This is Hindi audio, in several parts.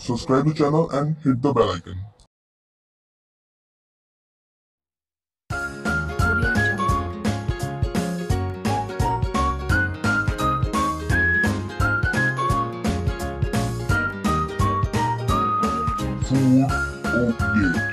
subscribe the channel and hit the bell icon. Food update.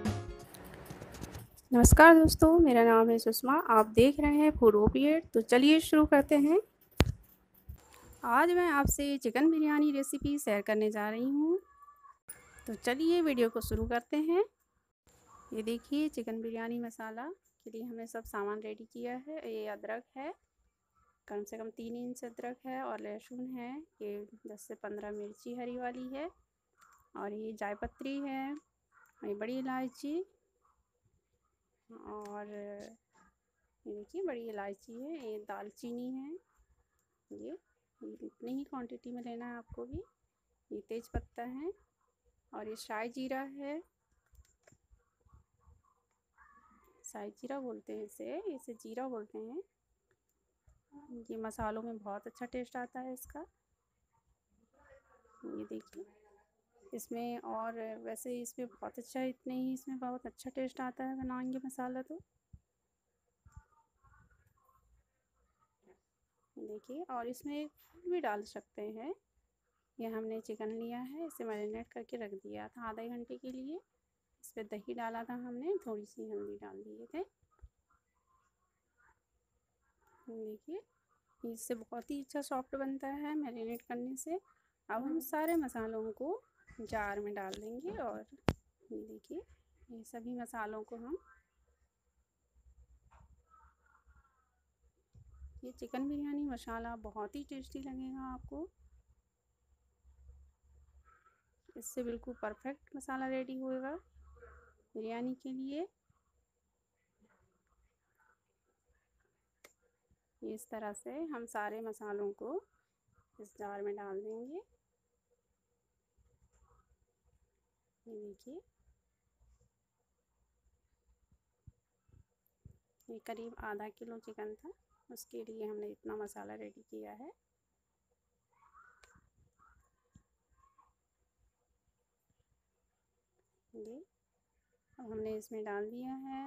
नमस्कार दोस्तों, मेरा नाम है सुषमा। आप देख रहे हैं फूड ओपिएट। तो चलिए शुरू करते हैं। आज मैं आपसे चिकन बिरयानी रेसिपी शेयर करने जा रही हूँ। तो चलिए वीडियो को शुरू करते हैं। ये देखिए, चिकन बिरयानी मसाला के लिए हमने सब सामान रेडी किया है। ये अदरक है, कम से कम 3 इंच अदरक है, और लहसुन है, ये 10 से 15 मिर्ची हरी वाली है, और ये जायपत्री है, ये बड़ी इलायची, और ये देखिए बड़ी इलायची है, ये दालचीनी है। ये इतनी ही क्वांटिटी में लेना है आपको भी। ये तेज पत्ता है, और ये शाही जीरा है। शाही जीरा बोलते हैं इसे जीरा बोलते हैं। ये मसालों में बहुत अच्छा टेस्ट आता है इसका। ये देखिए, इसमें और वैसे इसमें बहुत अच्छा, इतने ही इसमें बहुत अच्छा टेस्ट आता है बनाएंगे मसाला। तो देखिए, और इसमें फूल भी डाल सकते हैं। ये हमने चिकन लिया है, इसे मैरिनेट करके रख दिया था आधे घंटे के लिए। इस पर दही डाला था हमने, थोड़ी सी हल्दी डाल दिए थे। देखिए, इससे बहुत ही अच्छा सॉफ्ट बनता है मैरिनेट करने से। अब हम सारे मसालों को जार में डाल देंगे, और ये देखिए, ये सभी मसालों को हम, ये चिकन बिरयानी मसाला बहुत ही टेस्टी लगेगा आपको। इससे बिल्कुल परफेक्ट मसाला रेडी होएगा बिरयानी के लिए। इस तरह से हम सारे मसालों को इस जार में डाल देंगे। ये देखिए, ये करीब आधा किलो चिकन था, उसके लिए हमने इतना मसाला रेडी किया है। ये अब हमने इसमें डाल दिया है।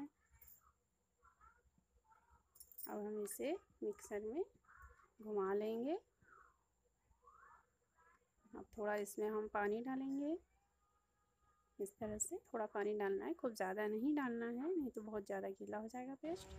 अब हम इसे मिक्सर में घुमा लेंगे। अब थोड़ा इसमें हम पानी डालेंगे। इस तरह से थोड़ा पानी डालना है, खूब ज़्यादा नहीं डालना है, नहीं तो बहुत ज़्यादा गीला हो जाएगा पेस्ट।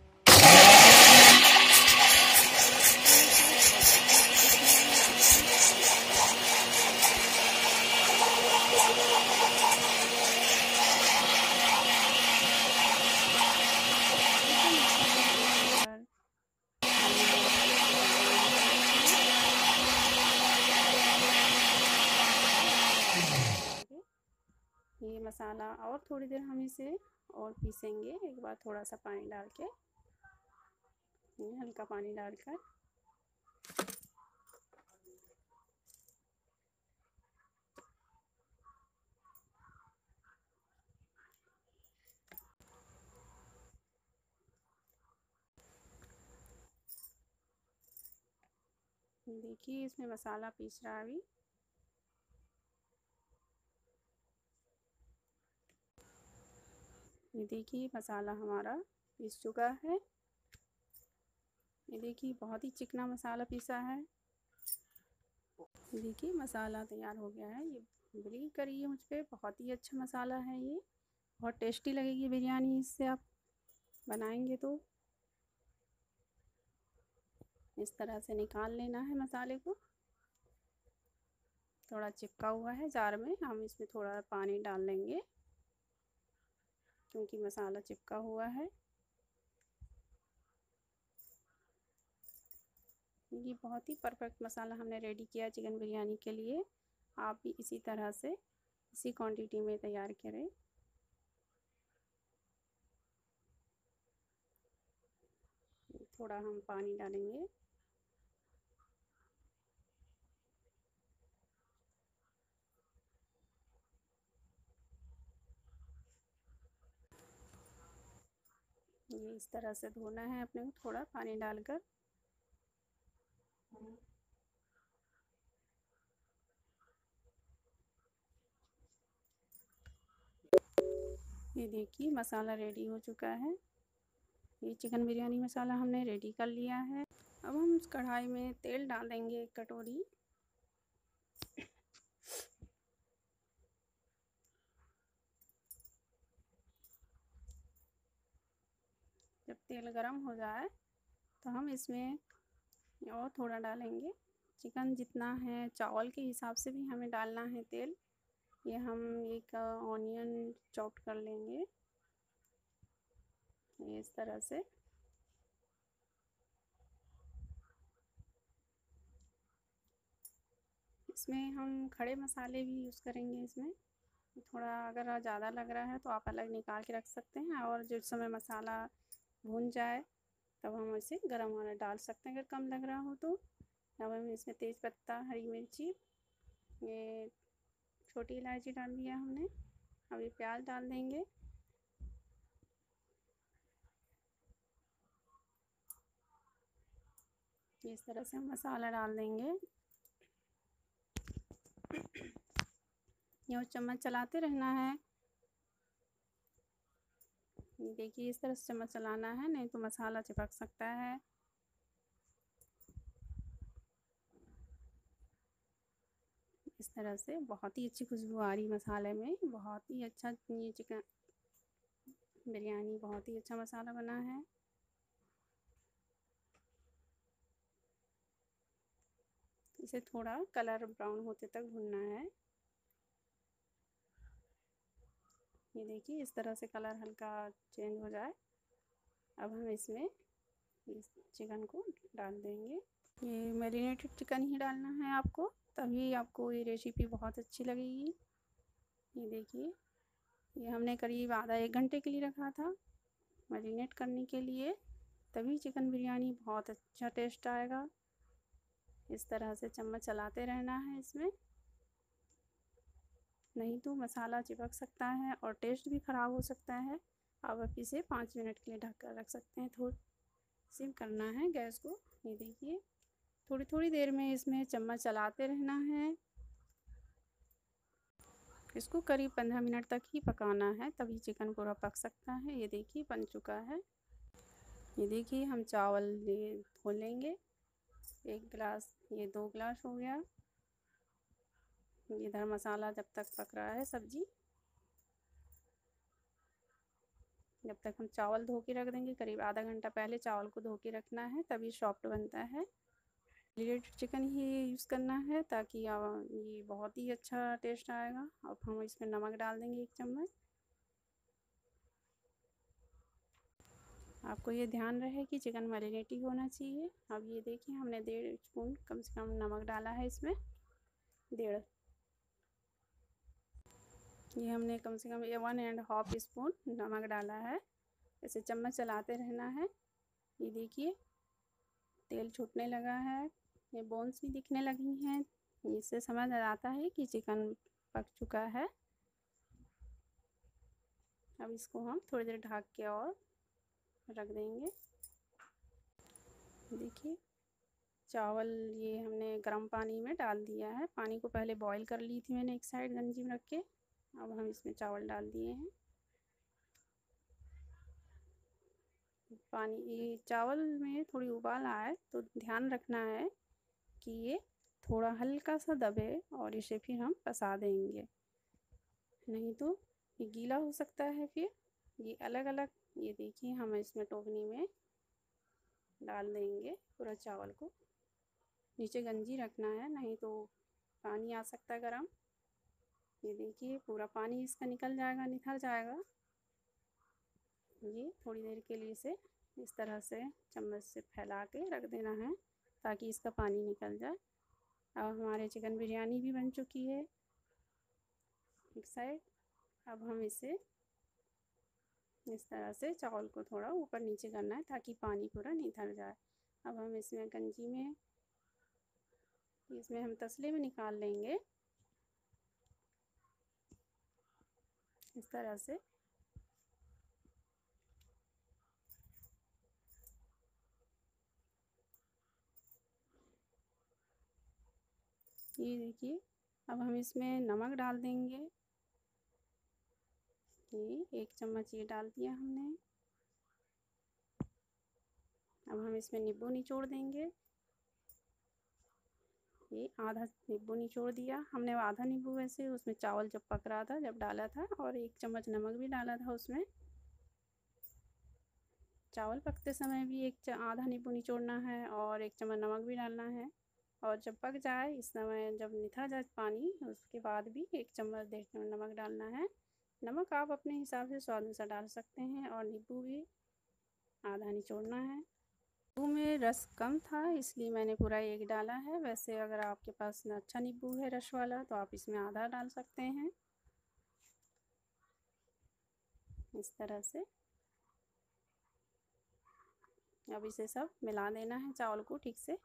ये मसाला और थोड़ी देर हम इसे और पीसेंगे। एक बार थोड़ा सा पानी डाल के, हल्का पानी डालकर, देखिए इसमें मसाला पीस रहा है अभी। ये देखिए, मसाला हमारा पीस चुका है। ये देखिए, बहुत ही चिकना मसाला पीसा है। देखिए, मसाला तैयार हो गया है। ये बिलीव करिए मुझ पे, बहुत ही अच्छा मसाला है। ये बहुत टेस्टी लगेगी बिरयानी इससे आप बनाएंगे तो। इस तरह से निकाल लेना है मसाले को। थोड़ा चिपका हुआ है जार में, हम इसमें थोड़ा पानी डाल लेंगे क्योंकि मसाला चिपका हुआ है। ये बहुत ही परफेक्ट मसाला हमने रेडी किया चिकन बिरयानी के लिए। आप भी इसी तरह से, इसी क्वांटिटी में तैयार करें। थोड़ा हम पानी डालेंगे। ये इस तरह से धोना है अपने को, थोड़ा पानी डालकर। ये देखिए मसाला रेडी हो चुका है। ये चिकन बिरयानी मसाला हमने रेडी कर लिया है। अब हम उस कढ़ाई में तेल डालेंगे 1 कटोरी। जब तेल गरम हो जाए तो हम इसमें और थोड़ा डालेंगे। चिकन जितना है चावल के हिसाब से भी हमें डालना है तेल। ये हम एक ऑनियन चॉप कर लेंगे इस तरह से। इसमें हम खड़े मसाले भी यूज़ करेंगे। इसमें थोड़ा अगर ज़्यादा लग रहा है तो आप अलग निकाल के रख सकते हैं, और जिस समय मसाला भून जाए तब हम इसे गरम वाला डाल सकते हैं अगर कम लग रहा हो तो। अब हम इसमें तेज़ पत्ता, हरी मिर्ची, ये छोटी इलायची डाल दिया हमने। अब ये प्याज डाल देंगे। इस तरह से हम मसाला डाल देंगे। ये चम्मच चलाते रहना है। देखिए इस तरह से चम्मच चलाना है, नहीं तो मसाला चिपक सकता है। इस तरह से बहुत ही अच्छी खुशबू आ रही मसाले में। बहुत ही अच्छा ये चिकन बिरयानी बहुत ही अच्छा मसाला बना है। इसे थोड़ा कलर ब्राउन होते तक भुनना है। ये देखिए इस तरह से कलर हल्का चेंज हो जाए। अब हम इसमें इस चिकन को डाल देंगे। ये मैरिनेटेड चिकन ही डालना है आपको, तभी आपको ये रेसिपी बहुत अच्छी लगेगी। ये देखिए ये हमने करीब आधा 1 घंटे के लिए रखा था मैरिनेट करने के लिए, तभी चिकन बिरयानी बहुत अच्छा टेस्ट आएगा। इस तरह से चम्मच चलाते रहना है इसमें, नहीं तो मसाला चिपक सकता है और टेस्ट भी ख़राब हो सकता है। अब आप इसे 5 मिनट के लिए ढक कर रख सकते हैं। थोड़ा सिम करना है गैस को। ये देखिए थोड़ी थोड़ी देर में इसमें चम्मच चलाते रहना है। इसको करीब 15 मिनट तक ही पकाना है, तभी चिकन पूरा पक सकता है। ये देखिए बन चुका है। ये देखिए हम चावल ये धो लेंगे। 1 गिलास, ये 2 गिलास हो गया। इधर मसाला जब तक पक रहा है सब्जी, जब तक हम चावल धो के रख देंगे। करीब आधा घंटा पहले चावल को धो के रखना है, तभी सॉफ्ट बनता है। ग्रिल्ड चिकन ही यूज़ करना है ताकि ये बहुत ही अच्छा टेस्ट आएगा। अब हम इसमें नमक डाल देंगे 1 चम्मच। आपको ये ध्यान रहे कि चिकन मैरिनेट ही होना चाहिए। अब ये देखिए हमने 1.5 स्पून कम से कम नमक डाला है इसमें। 1.5, ये हमने कम से कम 1.5 स्पून नमक डाला है। इसे चम्मच चलाते रहना है। ये देखिए तेल छूटने लगा है, ये बोन्स भी दिखने लगी हैं। इससे समझ आ जाता है कि चिकन पक चुका है। अब इसको हम थोड़ी देर ढक के और रख देंगे। देखिए चावल ये हमने गर्म पानी में डाल दिया है। पानी को पहले बॉईल कर ली थी मैंने एक साइड गंजी में रख के। अब हम इसमें चावल डाल दिए हैं। पानी ये चावल में थोड़ी उबाल आए तो ध्यान रखना है कि ये थोड़ा हल्का सा दबे और इसे फिर हम पसा देंगे, नहीं तो ये गीला हो सकता है। फिर ये अलग अलग, ये देखिए हम इसमें टोकनी में डाल देंगे पूरा चावल को। नीचे गंजी रखना है, नहीं तो पानी आ सकता है गर्म। ये देखिए पूरा पानी इसका निकल जाएगा, निथर जाएगा। ये थोड़ी देर के लिए इसे इस तरह से चम्मच से फैला के रख देना है ताकि इसका पानी निकल जाए। अब हमारे चिकन बिरयानी भी बन चुकी है एक साइड। अब हम इसे इस तरह से चावल को थोड़ा ऊपर नीचे करना है ताकि पानी पूरा निथर जाए। अब हम इसमें गंजी में, इसमें हम तसले में निकाल लेंगे इस तरह से। ये देखिए अब हम इसमें नमक डाल देंगे। ये 1 चम्मच ये डाल दिया हमने। अब हम इसमें नींबू निचोड़ देंगे। ये आधा नींबू निचोड़ दिया हमने, आधा नींबू वैसे उसमें चावल जब पक रहा था जब डाला था, और 1 चम्मच नमक भी डाला था उसमें। चावल पकते समय भी आधा नींबू निचोड़ना है और 1 चम्मच नमक भी डालना है। और जब पक जाए, इस समय जब निथर जाए पानी, उसके बाद भी 1 चम्मच 1.5 चम्मच नमक डालना है। नमक आप अपने हिसाब से स्वाद अनुसार डाल सकते हैं। और नींबू भी आधा निचोड़ना है। नींबू में रस कम था इसलिए मैंने पूरा 1 डाला है। वैसे अगर आपके पास अच्छा नींबू है रस वाला तो आप इसमें आधा डाल सकते हैं। इस तरह से अब इसे सब मिला देना है चावल को ठीक से।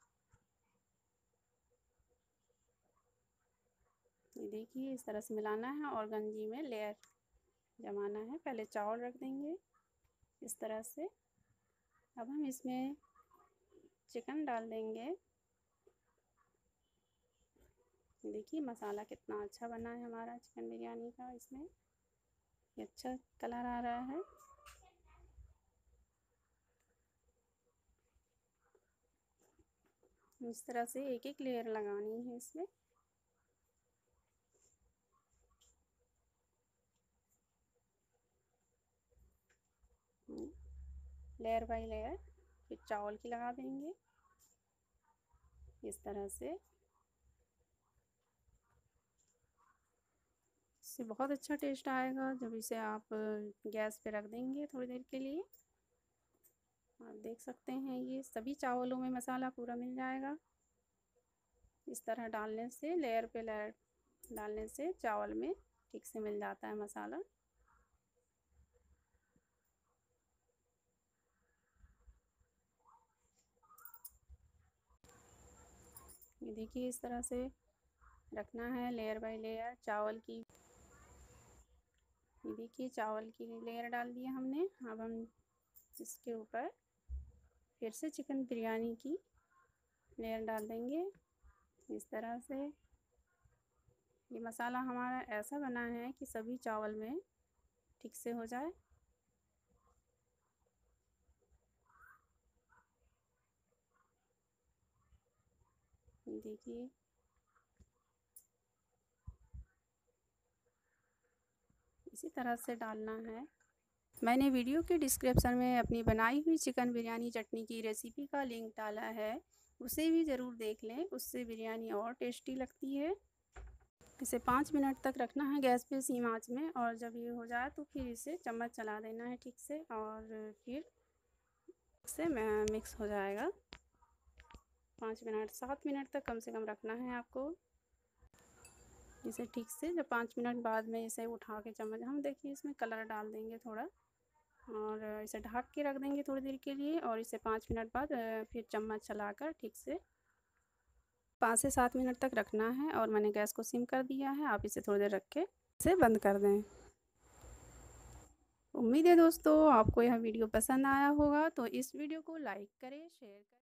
ये देखिए इस तरह से मिलाना है और गंजी में लेयर जमाना है। पहले चावल रख देंगे इस तरह से। अब हम इसमें चिकन डाल देंगे। देखिए मसाला कितना अच्छा बना है हमारा चिकन बिरयानी का। इसमें ये अच्छा कलर आ रहा है। इस तरह से एक एक लेयर लगानी है इसमें। लेयर बाय लेयर फिर चावल की लगा देंगे इस तरह से। इससे बहुत अच्छा टेस्ट आएगा जब इसे आप गैस पे रख देंगे थोड़ी देर के लिए। आप देख सकते हैं ये सभी चावलों में मसाला पूरा मिल जाएगा। इस तरह डालने से लेयर पे लेयर डालने से चावल में ठीक से मिल जाता है मसाला। ये देखिए इस तरह से रखना है लेयर बाय लेयर चावल की। ये देखिए चावल की लेयर डाल दिया हमने। अब हम इसके ऊपर फिर से चिकन बिरयानी की लेयर डाल देंगे इस तरह से। ये मसाला हमारा ऐसा बना है कि सभी चावल में ठीक से हो जाए। देखिए इसी तरह से डालना है। मैंने वीडियो के डिस्क्रिप्शन में अपनी बनाई हुई चिकन बिरयानी चटनी की रेसिपी का लिंक डाला है, उसे भी ज़रूर देख लें। उससे बिरयानी और टेस्टी लगती है। इसे 5 मिनट तक रखना है गैस पे धीमी आंच में, और जब ये हो जाए तो फिर इसे चम्मच चला देना है ठीक से, और फिर से मिक्स हो जाएगा। 5 मिनट 7 मिनट तक कम से कम रखना है आपको इसे ठीक से। जब 5 मिनट बाद में इसे उठा के चम्मच, हम देखिए इसमें कलर डाल देंगे थोड़ा, और इसे ढक के रख देंगे थोड़ी देर के लिए। और इसे 5 मिनट बाद फिर चम्मच चलाकर ठीक से 5 से 7 मिनट तक रखना है। और मैंने गैस को सिम कर दिया है। आप इसे थोड़ी देर रख के इसे बंद कर दें। उम्मीद है दोस्तों आपको यह वीडियो पसंद आया होगा, तो इस वीडियो को लाइक करें, शेयर करें।